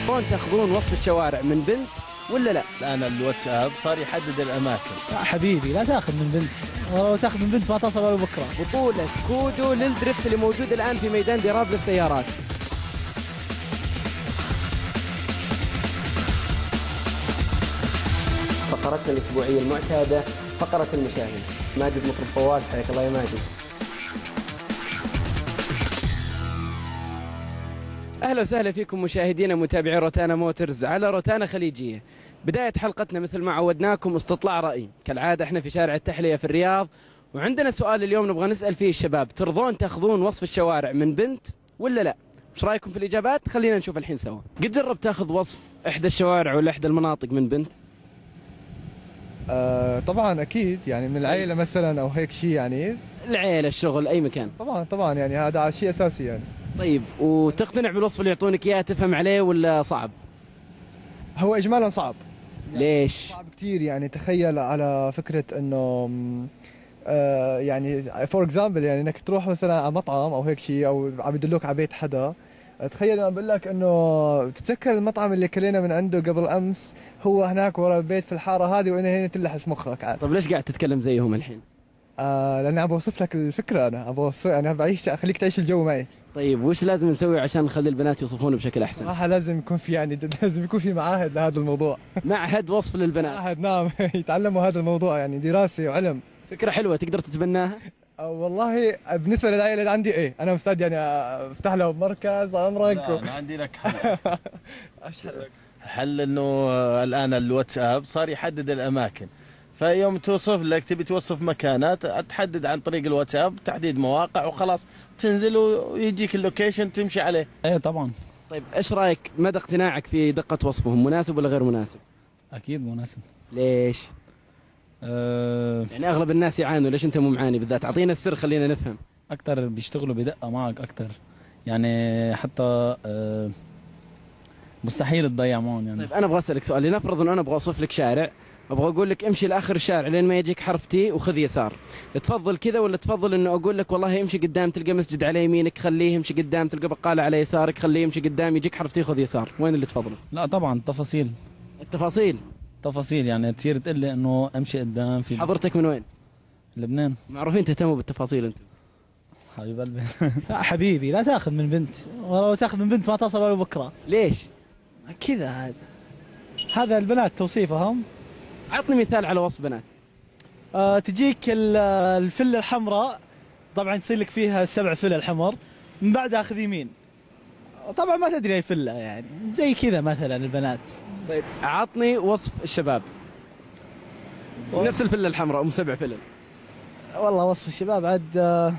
ترضون تاخذون وصف الشوارع من بنت ولا لا؟ الآن الواتساب صار يحدد الأماكن. لا حبيبي لا تاخذ من بنت، ولو تاخذ من بنت ما تصل ولا بكره. بطولة كودو للدريفت اللي موجود الآن في ميدان ديراب للسيارات. فقرتنا الأسبوعية المعتادة، فقرة المشاهد. ماجد مطرب فواز، حياك الله يا ماجد. أهلا وسهلا فيكم مشاهدينا متابعي روتانا موتورز على روتانا خليجية. بداية حلقتنا مثل ما عودناكم استطلاع رأي، كالعادة احنا في شارع التحلية في الرياض، وعندنا سؤال اليوم نبغى نسأل فيه الشباب، ترضون تاخذون وصف الشوارع من بنت ولا لا؟ ايش رايكم في الإجابات؟ خلينا نشوف الحين سوا. قد جربت تاخذ وصف إحدى الشوارع ولا إحدى المناطق من بنت؟ طبعا اكيد، يعني من العائله مثلا او هيك شيء، يعني العيلة، الشغل، أي مكان. طبعا يعني هذا شيء اساسي يعني. طيب وتقتنع بالوصف اللي يعطونك إياه، تفهم عليه ولا صعب؟ هو اجمالا صعب. ليش؟ صعب كثير، يعني تخيل على فكره انه يعني فور اكزامبل، يعني انك تروح مثلا على مطعم او هيك شيء، او عم يدلوك على بيت حدا. تخيل انا بقول لك انه تتذكر المطعم اللي كلينا من عنده قبل امس، هو هناك ورا البيت في الحاره هذه، وانا هنا تلحس مخك عاد. طيب ليش قاعد تتكلم زيهم الحين؟ لاني عم بوصف لك الفكره، انا عم بوصف، يعني عم بعيش، اخليك تعيش الجو معي. طيب وش لازم نسوي عشان نخلي البنات يوصفونه بشكل احسن؟ صراحه لازم يكون في، يعني لازم يكون في معاهد لهذا الموضوع. معهد وصف للبنات. معهد، نعم. يتعلموا هذا الموضوع، يعني دراسه وعلم. فكرة حلوة، تقدر تتبناها؟ والله بالنسبه للعائله اللي عندي ايه، انا مستعد يعني افتح له مركز عمرك. لا أنا عندي لك حل. حل انه الآن الواتساب صار يحدد الأماكن، فيوم توصف لك تبي توصف مكانات تحدد عن طريق الواتساب، تحديد مواقع وخلاص، تنزل ويجيك اللوكيشن تمشي عليه. ايه طبعا. طيب ايش رايك، مدى اقتناعك في دقة وصفهم، مناسب ولا غير مناسب؟ اكيد مناسب. ليش؟ يعني اغلب الناس يعانوا، ليش انت مو معاني بالذات؟ اعطينا السر خلينا نفهم. اكثر بيشتغلوا بدقه معك اكثر، يعني حتى مستحيل تضيع معهم يعني. طيب انا ابغى اسالك سؤال، لنفرض انه انا ابغى اوصف لك شارع، ابغى اقول لك امشي لاخر الشارع لين ما يجيك حرف تي وخذ يسار، تفضل كذا ولا تفضل انه اقول لك والله امشي قدام تلقى مسجد على يمينك خليه، امشي قدام تلقى بقاله على يسارك خليه، امشي قدام يجيك حرف تي خذ يسار، وين اللي تفضله؟ لا طبعا تفاصيل. التفاصيل يعني تصير تقول لي انه امشي قدام. في حضرتك من وين؟ لبنان. معروفين تهتموا بالتفاصيل انتم. حبيب قلبي. لا حبيبي لا تاخذ من بنت، ولو تاخذ من بنت ما تصل ولا بكره. ليش؟ كذا هذا البنات توصيفهم. عطني مثال على وصف بنات. تجيك الفله الحمراء، طبعا تصير لك فيها 7 فلل حمر، من بعدها اخذ يمين، طبعا ما تدري اي فله، يعني زي كذا مثلا البنات. طيب عطني وصف الشباب نفس الفله الحمراء 7 فلل. والله وصف الشباب عاد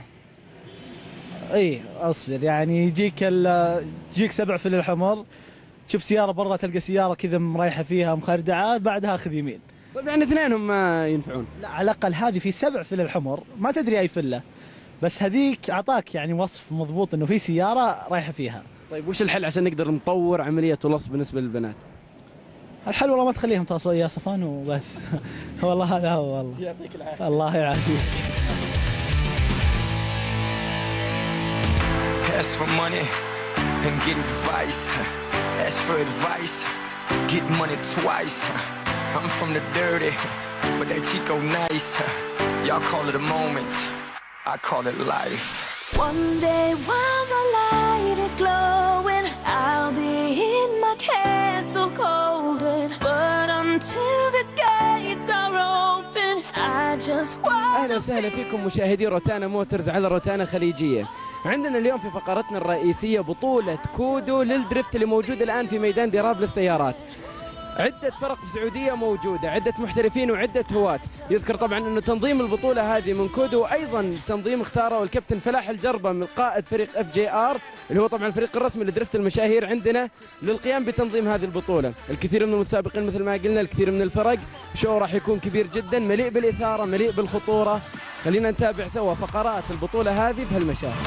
اي اصبر، يعني يجيك 7 فلل حمر، تشوف سياره برا تلقى سياره كذا مريحه فيها مخردعه، بعدها اخذ يمين. طيب يعني اثنينهم ما ينفعون؟ لا على الاقل هذه في 7 فلل حمر ما تدري اي فله، بس هذيك اعطاك يعني وصف مضبوط انه في سياره رايحه فيها. طيب وش الحل عشان نقدر نطور عمليه الوصف بالنسبه للبنات؟ الحل والله ما تخليهم يا صفان وبس. والله هذا هو والله. يعطيك العافيه. الله يعافيك. Ask for money and get advice. Ask for advice, get money twice. I'm from the dirty, but that Chico nice. Y'all call it a moment, I call it life. One day while the light is glowing, I'll be in my castle golden. But until the gates are open, I just want. اهلا وسهلا فيكم مشاهدي روتانا موتورز على روتانا خليجيه. عندنا اليوم في فقرتنا الرئيسيه بطوله كودو للدريفت اللي موجود الان في ميدان ديراب للسيارات. عدة فرق في السعودية موجودة، عدة محترفين وعدة هواة. يذكر طبعا أنه تنظيم البطولة هذه من كودو، وأيضا تنظيم اختاره الكابتن فلاح الجربة من قائد فريق FJR اللي هو طبعا الفريق الرسمي لدريفت المشاهير عندنا للقيام بتنظيم هذه البطولة. الكثير من المتسابقين مثل ما قلنا، الكثير من الفرق، شو راح يكون كبير جدا، مليء بالإثارة، مليء بالخطورة. خلينا نتابع سوا فقرات البطولة هذه بهالمشاهد.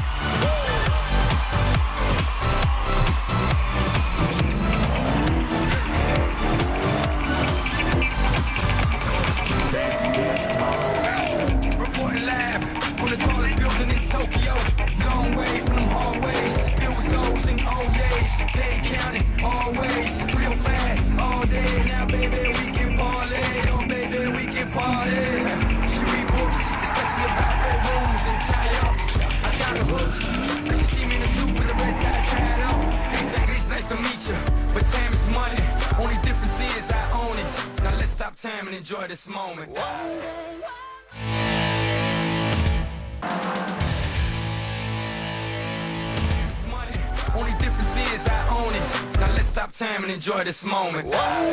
Tokyo, long way from them hallways, build zones and oh yes, they count it always. enjoy this moment. Only difference is I own it. Now let's stop time and enjoy this moment.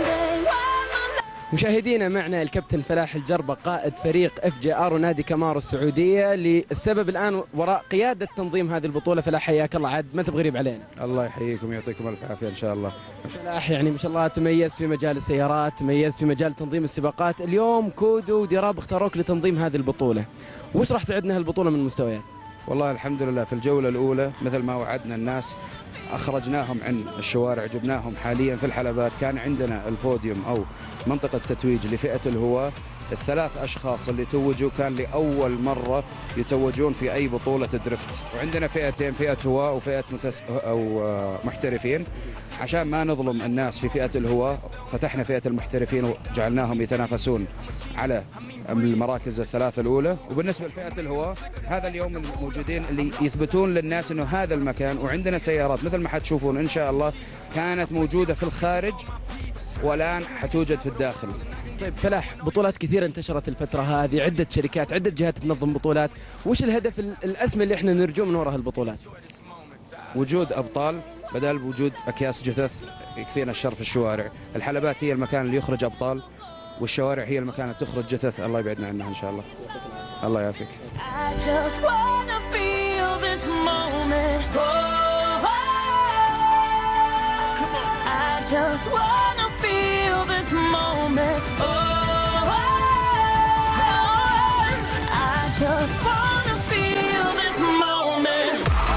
مشاهدينا معنا الكابتن فلاح الجربة قائد فريق FJR ونادي كامارو السعودية للسبب الآن وراء قيادة تنظيم هذه البطولة. فلاح حياك الله، عاد ما تبغى غريب علينا. الله يحييكم ويعطيكم الف عافيه ان شاء الله. فلاح يعني ما شاء الله تميزت في مجال السيارات، تميزت في مجال تنظيم السباقات، اليوم كودو وديراب اختاروك لتنظيم هذه البطولة. وش راح تعدنا هالبطولة من مستويات؟ والله الحمد لله في الجوله الاولى مثل ما وعدنا الناس اخرجناهم عن الشوارع، جبناهم حاليا في الحلبات. كان عندنا البوديوم او منطقه تتويج لفئه الهواة. الثلاث اشخاص اللي توجوا كان لاول مره يتوجون في اي بطوله درفت، وعندنا فئتين، فئه هواة وفئه محترفين. عشان ما نظلم الناس في فئه الهواة فتحنا فئه المحترفين وجعلناهم يتنافسون على المراكز الثلاثه الاولى. وبالنسبه لفئه الهواة هذا اليوم الموجودين اللي يثبتون للناس انه هذا المكان، وعندنا سيارات مثل ما حتشوفون ان شاء الله كانت موجوده في الخارج والان حتوجد في الداخل. طيب فلاح، بطولات كثيرة انتشرت الفترة هذه، عدة شركات، عدة جهات تنظم بطولات، وش الهدف الأسمى اللي احنا نرجوه من وراء هالبطولات؟ وجود أبطال بدل وجود أكياس جثث يكفينا الشر في الشوارع. الحلبات هي المكان اللي يخرج أبطال، والشوارع هي المكان اللي تخرج جثث. الله يبعدنا عنها إن شاء الله. الله يعافيك. Just wanna feel this moment. Oh, I just wanna feel this moment.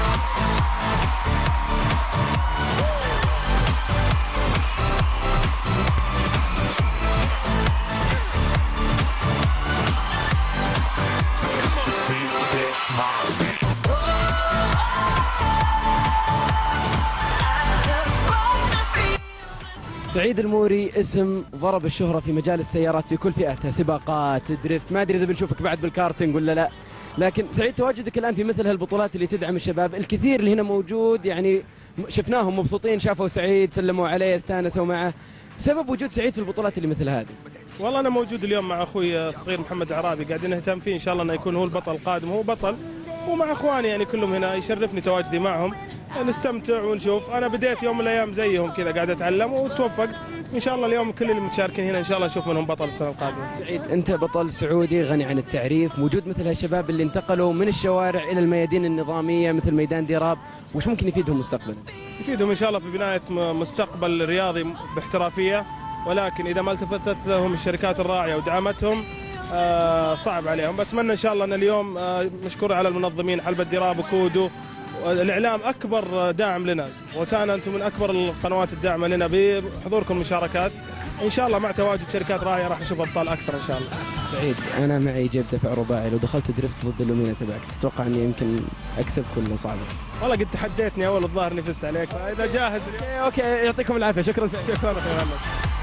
سعيد الموري اسم ضرب الشهرة في مجال السيارات في كل فئاتها، سباقات، دريفت، ما أدري إذا بنشوفك بعد بالكارتينج ولا لا، لكن سعيد تواجدك الآن في مثل هالبطولات اللي تدعم الشباب. الكثير اللي هنا موجود يعني شفناهم مبسوطين، شافوا سعيد، سلموا عليه، استانسوا معه. سبب وجود سعيد في البطولات اللي مثل هذه؟ والله أنا موجود اليوم مع أخوي الصغير محمد عرابي، قاعدين نهتم فيه إن شاء الله أنه يكون هو البطل القادم. هو بطل ومع اخواني يعني كلهم هنا، يشرفني تواجدي معهم، نستمتع ونشوف. انا بديت يوم من الايام زيهم كذا قاعد اتعلم وتوفقت. ان شاء الله اليوم كل اللي متشاركين هنا ان شاء الله نشوف منهم بطل السنه القادمه. سعيد، انت بطل سعودي غني عن التعريف، موجود مثل هالشباب اللي انتقلوا من الشوارع الى الميادين النظاميه مثل ميدان ديراب، وش ممكن يفيدهم مستقبلا؟ يفيدهم ان شاء الله في بنايه مستقبل رياضي باحترافيه، ولكن اذا ما التفتت لهم الشركات الراعيه ودعمتهم صعب عليهم. بتمنى ان شاء الله ان اليوم مشكور على المنظمين حلبة ديراب وكودو، الاعلام اكبر داعم لنا، وتانا انتم من اكبر القنوات الداعمه لنا بحضوركم مشاركات. ان شاء الله مع تواجد شركات راعيه راح نشوف ابطال اكثر ان شاء الله. سعيد، انا معي جيب دفع رباعي، لو دخلت درفت ضد اللومينا تبعك تتوقع اني يمكن اكسب كله صعبه؟ والله قد تحديتني اول الظاهر اني فزت عليك، فاذا جاهز. اوكي يعطيكم العافيه. شكرا سعيد. شكرا اخوي محمد.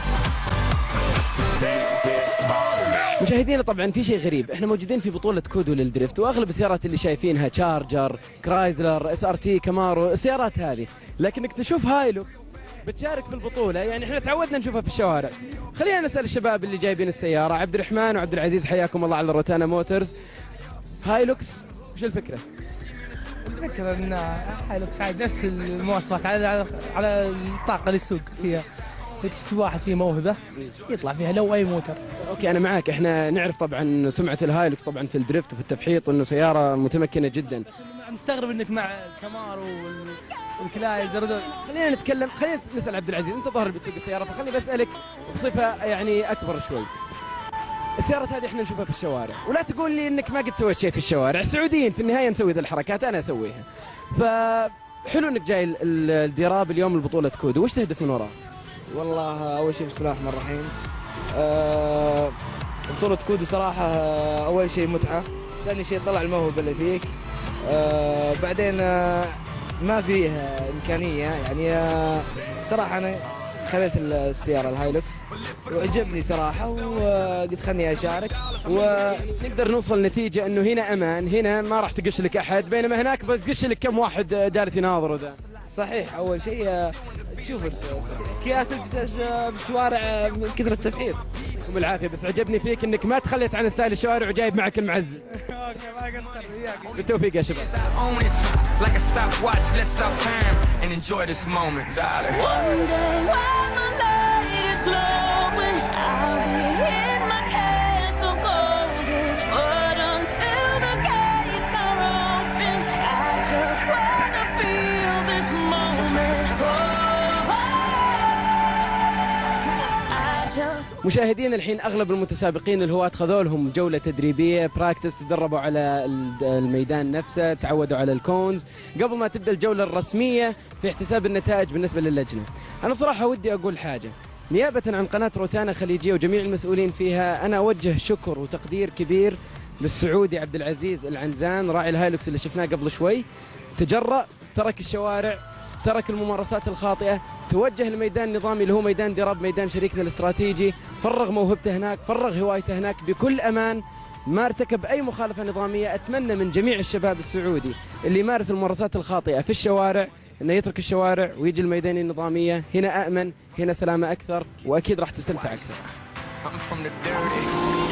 مشاهدينا طبعا في شيء غريب، احنا موجودين في بطولة كودو للدريفت، واغلب السيارات اللي شايفينها تشارجر، كرايزلر، SRT، كامارو، السيارات هذه، لكنك تشوف هايلوكس بتشارك في البطولة، يعني احنا تعودنا نشوفها في الشوارع. خلينا نسأل الشباب اللي جايبين السيارة، عبد الرحمن وعبد العزيز، حياكم الله على روتانا موتورز. هايلوكس وش الفكرة؟ الفكرة ان هايلوكس عاد نفس المواصفات على الطاقة اللي يسوق فيها. تكتب واحد فيه موهبة يطلع فيها لو أي موتر. اوكي انا معك، احنا نعرف طبعا سمعة الهايلوكس طبعا في الدريفت وفي التفحيط انه سيارة متمكنة جدا. مستغرب انك مع الكامارو والكلايزر. خلينا نتكلم، خلينا نسأل عبد العزيز، انت ظاهر بتسوق السيارة، فخليني بسألك بصفة يعني اكبر شوي. السيارات هذه احنا نشوفها في الشوارع، ولا تقول لي انك ما قد سويت شيء في الشوارع، سعوديين في النهاية نسوي ذي الحركات، انا اسويها. فحلو انك جاي الديراب اليوم البطولة كودو، وش تهدف من وراها؟ والله أول شيء بسم الله الرحمن الرحيم، بطولة كودو صراحة أول شيء متعة، ثاني شيء طلع الموهبة اللي فيك، بعدين ما فيه إمكانية يعني صراحة أنا خذيت السيارة الهايلوكس وعجبني صراحة وقد خلني أشارك، ونقدر نوصل نتيجة أنه هنا أمان، هنا ما راح تقش لك أحد، بينما هناك بتقش لك كم واحد جالس يناظر وذا. صحيح. أول شيء تشوف أكياس الجثث بالشوارع من كثر التفحيط، يعطيكم العافيه. بس عجبني فيك انك ما تخليت عن ستايل الشوارع وجايب معك المعزل. اوكي ما قصر وياك. بالتوفيق يا شباب. Like a stopwatch, let's stop time and enjoy this moment, darling. One day while my light is glowing, I'll be in my castle golden. But until the gates are open, I just wanna feel this moment. مشاهدين الحين اغلب المتسابقين الهواة خذوا لهم جوله تدريبيه براكتس، تدربوا على الميدان نفسه، تعودوا على الكونز قبل ما تبدا الجوله الرسميه في احتساب النتائج بالنسبه للجنه. انا بصراحه ودي اقول حاجه نيابه عن قناه روتانا خليجيه وجميع المسؤولين فيها. انا اوجه شكر وتقدير كبير للسعودي عبد العزيز العنزان راعي الهايلوكس اللي شفناه قبل شوي. تجرأ، ترك الشوارع، ترك الممارسات الخاطئة، توجه لميدان النظامي اللي هو ميدان ديراب، ميدان شريكنا الاستراتيجي، فرغ موهبته هناك، فرغ هوايته هناك بكل أمان، ما ارتكب أي مخالفة نظامية. أتمنى من جميع الشباب السعودي اللي يمارس الممارسات الخاطئة في الشوارع انه يترك الشوارع ويجي الميدان النظامية. هنا أأمن، هنا سلامة أكثر، وأكيد راح تستمتع أكثر. I'm from the dirty.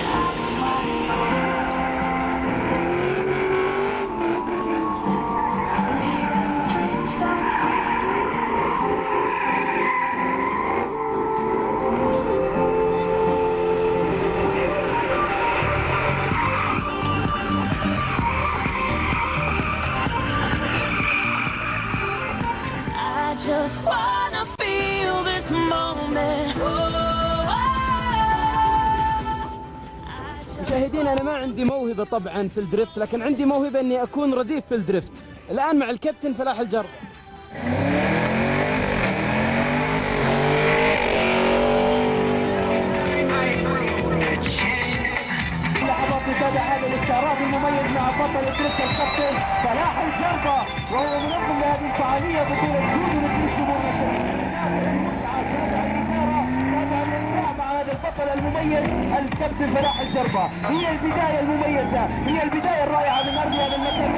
Just wanna feel this moment. مشاهدين انا ما عندي موهبه طبعا في الدريفت، لكن عندي موهبه اني اكون رديف في الدريفت. الان مع الكابتن فلاح الجرب. لحظات متابعة هذا الاستعراض المميز مع بطل الدريفت الكابتن فلاح الجربة، وهو منظم لهذه الفعالية بطولة جودو للدريفت مع هذا البطل المميز الكابتن فلاح الجربة. هي البداية المميزة، هي البداية الرائعة من أرض هذا المكان.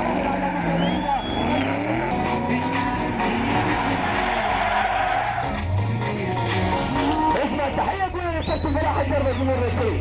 اسمع تحية كلنا للكابتن فلاح الجربة جمهور الرسول.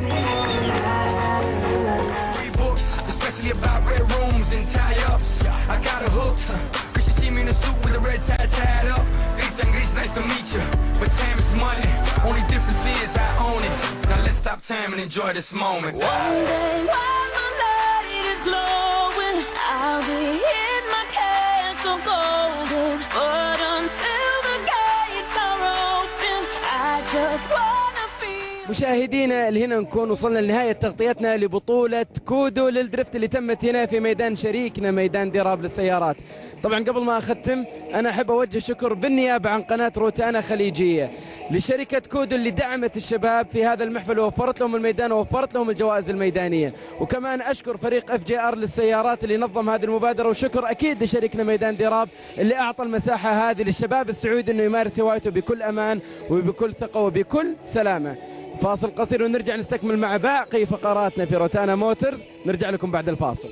Especially about red rooms and tie-ups. I got her hooked, cause she see me in a suit with a red tie tied up. Rita and Greece, nice to meet you, but time is money. Only difference is I own it. Now let's stop time and enjoy this moment. One day while my light is glowing, I'll be in my castle golden. But until the gates are open, I just wanna feel. مشاهدينا هنا نكون وصلنا لنهاية تغطيتنا لبطولة كودو للدريفت اللي تمت هنا في ميدان شريكنا ميدان ديراب للسيارات. طبعا قبل ما أختم أنا أحب أوجه شكر بالنيابة عن قناة روتانا خليجية لشركة كودو اللي دعمت الشباب في هذا المحفل ووفرت لهم الميدان ووفرت لهم الجوائز الميدانية. وكمان أشكر فريق FJR للسيارات اللي نظم هذه المبادرة، وشكر أكيد لشريكنا ميدان ديراب اللي أعطى المساحة هذه للشباب السعودي أنه يمارس هوايته بكل أمان وبكل ثقة وبكل سلامة. فاصل قصير ونرجع نستكمل مع باقي فقراتنا في روتانا موتورز. نرجع لكم بعد الفاصل.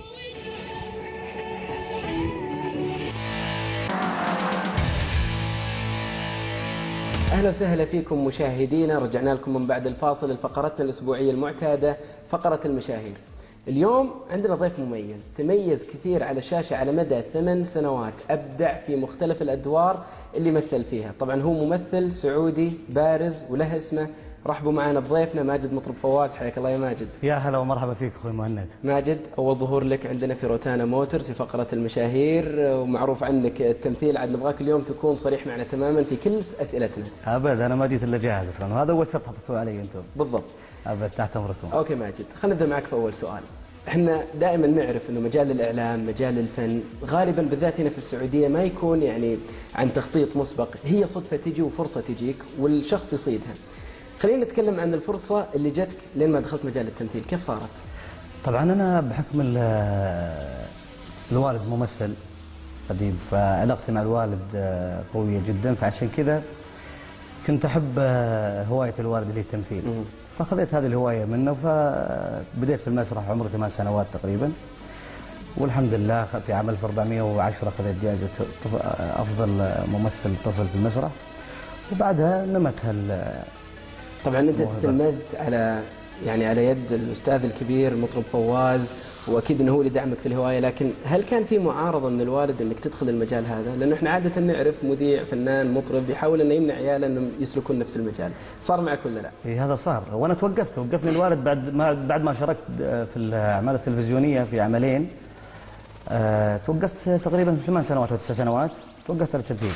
اهلا وسهلا فيكم مشاهدينا، رجعنا لكم من بعد الفاصل لفقرتنا الاسبوعيه المعتاده فقره المشاهير. اليوم عندنا ضيف مميز تميز كثير على الشاشه على مدى 8 سنوات، ابدع في مختلف الادوار اللي مثل فيها. طبعا هو ممثل سعودي بارز وله اسمه. رحبوا معنا بضيفنا ماجد مطرب فواز. حياك الله يا ماجد. يا هلا ومرحبا فيك اخوي مهند. ماجد، اول ظهور لك عندنا في روتانا موتورز في فقره المشاهير، ومعروف عنك التمثيل. عاد نبغاك اليوم تكون صريح معنا تماما في كل اسئلتنا. ابد انا ما جيت الا جاهز اصلا، وهذا اول شرط حطيتوه علي انتم. بالضبط. ابد تحت امركم. اوكي ماجد، خلينا نبدا معك في اول سؤال. احنا دائما نعرف انه مجال الاعلام، مجال الفن، غالبا بالذات هنا في السعوديه ما يكون يعني عن تخطيط مسبق، هي صدفه تجي وفرصه تجيك والشخص يصيدها. خلينا نتكلم عن الفرصه اللي جتك لين ما دخلت مجال التمثيل، كيف صارت؟ طبعا انا بحكم الوالد ممثل قديم، فعلاقتي مع الوالد قويه جدا، فعشان كذا كنت احب هوايه الوالد اللي هي التمثيل. فاخذت هذه الهوايه منه، فبديت في المسرح عمري 8 سنوات تقريبا، والحمد لله في عام 1410 اخذت جائزه افضل ممثل طفل في المسرح، وبعدها نمت طبعا انت تتلمذت على يعني على يد الأستاذ الكبير المطرب فواز، وأكيد أنه هو اللي دعمك في الهواية، لكن هل كان في معارضة من الوالد أنك تدخل المجال هذا؟ لأنه إحنا عادة نعرف مذيع فنان مطرب يحاول أنه يمنع عياله أنهم يسلكون نفس المجال، صار معك ولا لا؟ إيه هذا صار، وأنا وقفني الوالد بعد ما شاركت في الأعمال التلفزيونية في عملين. توقفت تقريبا 8 سنوات أو 9 سنوات، توقفت على التدريب.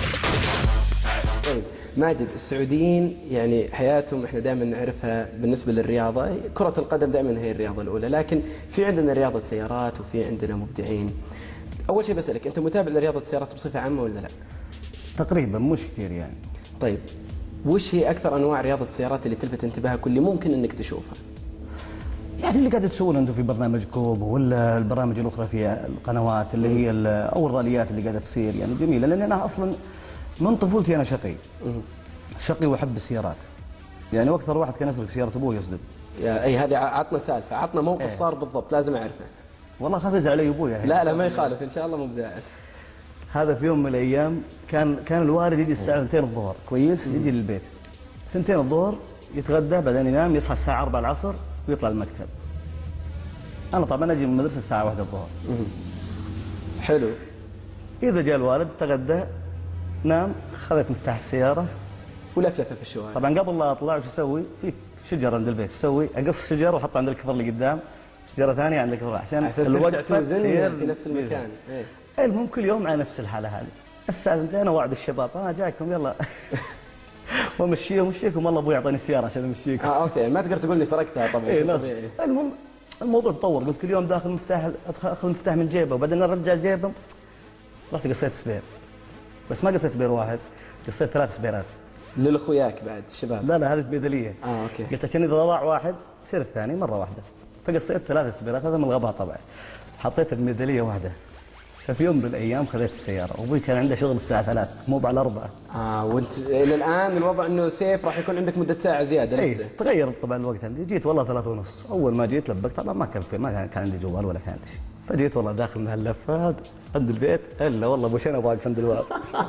طيب ماجد، السعوديين يعني حياتهم احنا دائما نعرفها بالنسبه للرياضه، كره القدم دائما هي الرياضه الاولى، لكن في عندنا رياضه سيارات وفي عندنا مبدعين. اول شيء بسالك، انت متابع لرياضه السيارات بصفه عامه ولا لا؟ تقريبا مش كثير يعني. طيب وش هي اكثر انواع رياضه السيارات اللي تلفت انتباهك واللي ممكن انك تشوفها؟ يعني اللي قاعد تسوونه انتم في برنامجكم ولا البرامج الاخرى في القنوات اللي هي او الراليات اللي قاعده تصير، يعني جميله، لان انا اصلا من طفولتي انا شقي واحب السيارات. يعني واكثر واحد كان يسرق سياره ابوه يصدم. يا اي هذه عطنا سالفه، عطنا موقف صار بالضبط لازم اعرفه. والله خاف يزعل علي ابوي يعني. لا ما يخالف ان شاء الله، مو بزعل. هذا في يوم من الايام كان الوالد يجي الساعه 2 الظهر، كويس؟ يجي للبيت 2 الظهر، يتغدى بعدين ينام، يصحى الساعه 4 العصر ويطلع المكتب. انا طبعا اجي من المدرسه الساعه 1 الظهر. حلو. اذا جاء الوالد تغدى نام، خذت مفتاح السياره ولفلفه في الشوارع. طبعا قبل لا اطلع وش اسوي؟ في شجره عند البيت، اسوي اقص شجره واحطها عند الكفر اللي قدام، شجره ثانيه عند الكفر عشان الوقت توزن في نفس المكان. المهم كل يوم على نفس الحاله هذه. الساعه 2 اوعد الشباب جايكم يلا وامشيكم، والله ابوي يعطيني السياره عشان امشيكم. اوكي، ما تقدر تقول لي سرقتها طبعا. المهم الموضوع تطور، قلت كل يوم داخل مفتاح، اخذ المفتاح من جيبه وبعدين ارجع جيبه. رحت قصيت سبير، بس ما قصيت سبير واحد، قصيت 3 سبيرات للاخوياك بعد شباب. لا هذه بيدليه. اوكي. قلت عشان اذا ضاع واحد يصير الثاني مره واحده، فقصيت 3 سبيرات. هذا من الغباء طبعا، حطيت الميداليه واحده. ففي يوم من الايام خذيت السياره، وابوي كان عنده شغل الساعه 3 مو على 4. وانت الى الان الوضع انه سيف، راح يكون عندك مده ساعه زياده لسه. تغير طبعا الوقت عندي. جيت والله 3:30. اول ما جيت لبقت، طبعا ما كان عندي جوال ولا كان عندي شيء، فجيت والله داخل من هاللفات عند البيت، الا والله ابو شنب واقف عند الباب.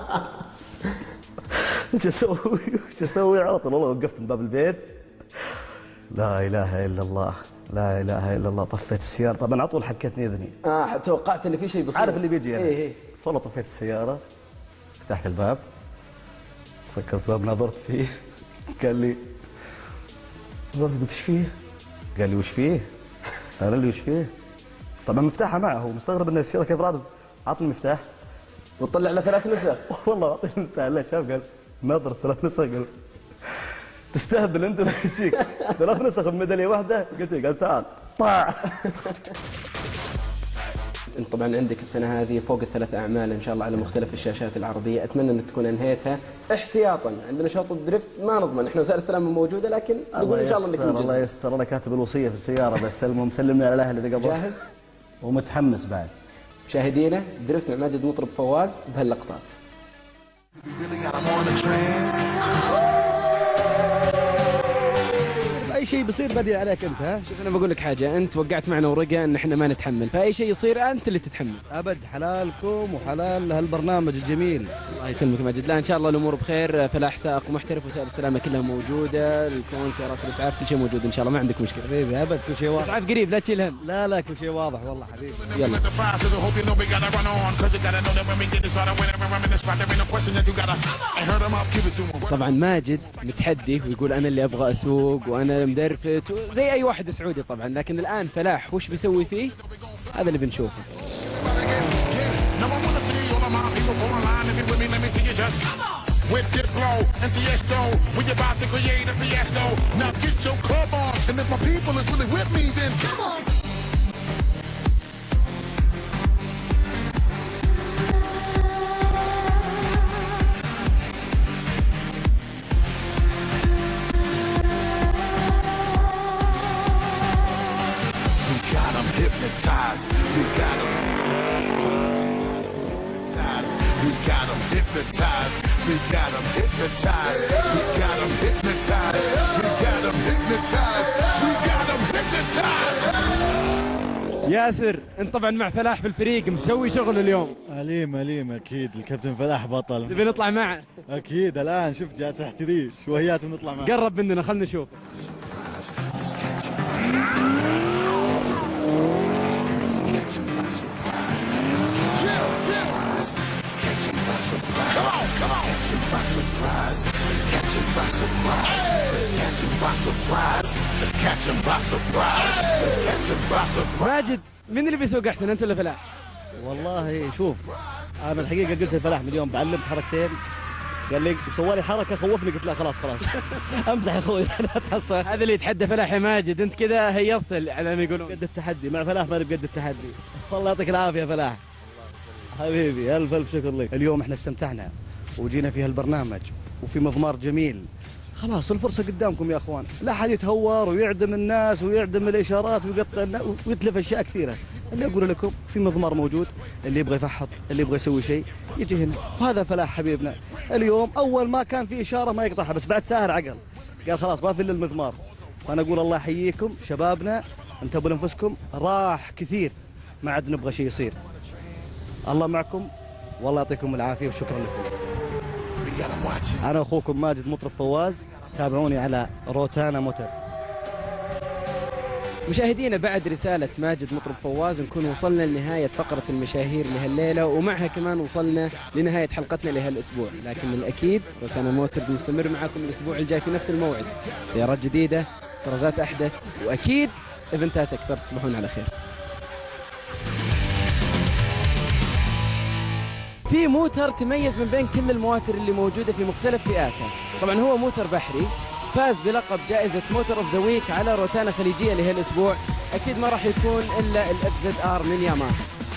ايش اسوي؟ على طول والله وقفت عند باب البيت. لا اله الا الله، لا اله الا الله. طفيت السياره، طبعا على طول حكتني اذني. توقعت ان في شيء بيصير، عارف اللي بيجي انا. والله طفيت السياره، فتحت الباب، سكرت الباب، نظرت فيه، قال لي قلت ايش فيه؟ قال لي وش فيه؟ قال لي وش فيه؟ طبعا مفتاحها معه، هو مستغرب ان السياره كيف رادت. عطني المفتاح وطلع له 3 نسخ. والله اعطيني المفتاح. لا شاف قال نظر 3 نسخ. قال تستهبل انت ولا يجيك 3 نسخ بميداليه واحده؟ قلت له، قال تعال طاع. انت طبعا عندك السنه هذه فوق ال3 اعمال ان شاء الله على مختلف الشاشات العربيه، اتمنى انك تكون انهيتها احتياطا. عندنا شوط الدريفت ما نضمن، احنا وسائل السلامه موجوده، لكن نقول ان شاء الله انك تنجز. الله يستر، انا كاتب الوصيه في السياره بس. المهم سلمني على الاهل اذا قبل. جاهز ومتحمس بعد. مشاهدينا، دريفت مع ماجد مطرب فواز بهاللقطات. اي شيء بيصير بدي عليك انت. شوف انا بقول لك حاجه، انت وقعت معنا ورقه ان احنا ما نتحمل، فاي شيء يصير انت اللي تتحمل. ابد، حلالكم وحلال هالبرنامج الجميل. الله يسلمك ماجد. لا ان شاء الله الامور بخير، فلاح سائق محترف، وسائل السلامه كلها موجوده، الكون، سيارات الاسعاف، كل شيء موجود ان شاء الله، ما عندك مشكله. حبيبي ابد، كل شيء واضح. اسعاف قريب لا تشيل هم. لا كل شيء واضح والله حبيبي. يلا. طبعا ماجد متحدي ويقول انا اللي ابغى اسوق وانا مدرفت زي اي واحد سعودي طبعا، لكن الان فلاح وش بيسوي فيه؟ هذا اللي بنشوفه. Hypnotized, we got them hypnotized, we got them hypnotized, we got them hypnotized, we got them hypnotized, we got them hypnotized. ياسر، انت طبعا مع فلاح في الفريق، مسوي شغل اليوم. أليم اكيد، الكابتن فلاح بطل. نبي نطلع معه؟ اكيد، الان شفت جالس احتري شويات ونطلع معه. قرب مننا خلنا نشوف. by surprise. Let's catch them by surprise. Let's catch them by surprise. ماجد مين اللي بيسوق احسن انت ولا فلاح؟ والله شوف انا الحقيقه قلت لفلاح من اليوم بعلمك حركتين، قال لي سوى لي حركه خوفني، قلت له خلاص امزح يا اخوي لا تحصل. هذا اللي يتحدى فلاح يا ماجد، انت كذا هيضت على ما يقولون. قد التحدي مع فلاح ماني بقد التحدي. والله يعطيك العافيه يا فلاح حبيبي، الف شكر لك. اليوم احنا استمتعنا وجينا في هالبرنامج وفي مضمار جميل. خلاص الفرصه قدامكم يا اخوان، لا حد يتهور ويعدم الناس ويعدم الاشارات ويقطع ويتلف اشياء كثيره. اللي اقول لكم في مضمار موجود، اللي يبغى يفحط اللي يبغى يسوي شيء يجي هنا، وهذا فلاح حبيبنا. اليوم اول ما كان في اشاره ما يقطعها، بس بعد ساهر عقل قال خلاص ما في الا المضمار. فانا اقول الله يحييكم شبابنا، انتبهوا لانفسكم، راح كثير ما عاد نبغى شيء يصير. الله معكم والله يعطيكم العافيه وشكرا لكم. انا اخوكم ماجد مطرب فواز، تابعوني على روتانا موتورز. مشاهدينا بعد رسالة ماجد مطرب فواز نكون وصلنا لنهاية فقرة المشاهير لهالليلة، ومعها كمان وصلنا لنهاية حلقتنا لهالأسبوع، لكن من الأكيد روتانا موتورز مستمر معكم الأسبوع الجاي في نفس الموعد، سيارات جديدة، طرازات أحدث، وأكيد إيفنتات أكثر. تصبحون على خير. في موتر تميز من بين كل المواتر اللي موجودة في مختلف فئاتها، طبعا هو موتر بحري فاز بلقب جائزة موتور اوف ذا ويك على روتانا خليجية لهالأسبوع، أكيد ما راح يكون إلا الFZR من ياماها.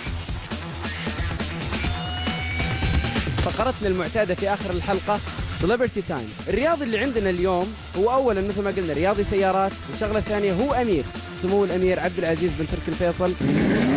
فقرتنا المعتادة في آخر الحلقة سيلبرتي تايم. الرياضي اللي عندنا اليوم هو أولا مثل ما قلنا رياضي سيارات، والشغلة الثانية هو أمير، سمو الأمير عبد العزيز بن تركي الفيصل